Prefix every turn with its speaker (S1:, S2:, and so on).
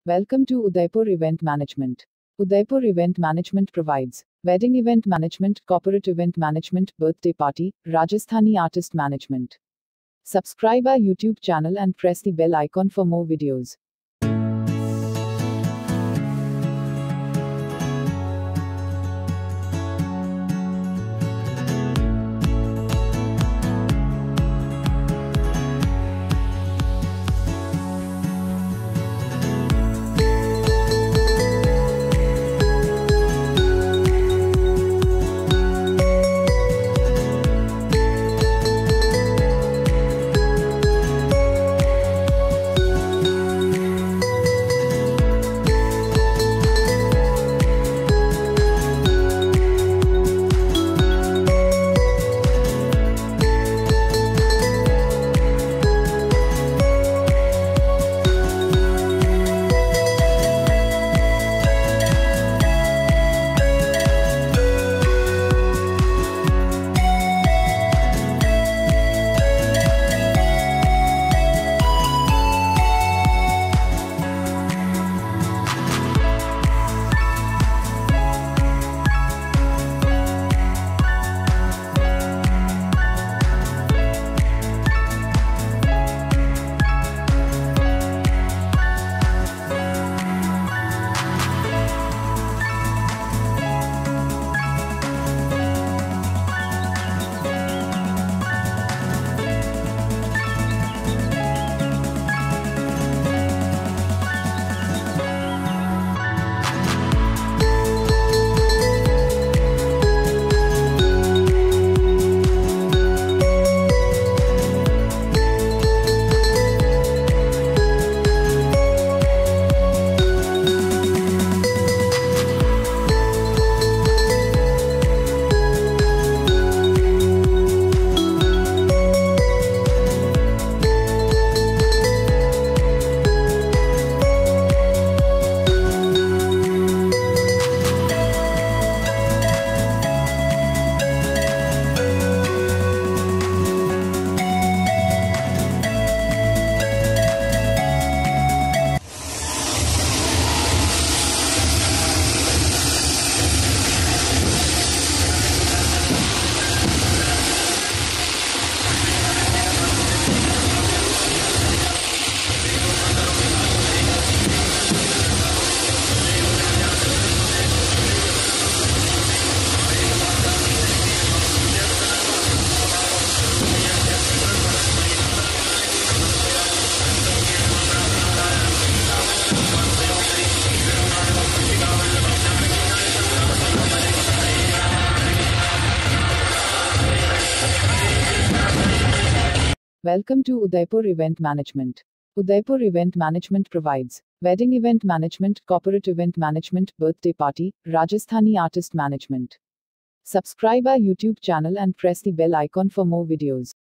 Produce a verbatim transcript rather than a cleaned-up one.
S1: Welcome to Udaipur Event Management. Udaipur Event Management provides wedding event management, corporate event management, birthday party, Rajasthani artist management. Subscribe our YouTube channel and press the bell icon for more videos. Welcome to Udaipur Event Management. Udaipur Event Management provides wedding event management, corporate event management, birthday party, Rajasthani artist management. Subscribe our YouTube channel and press the bell icon for more videos.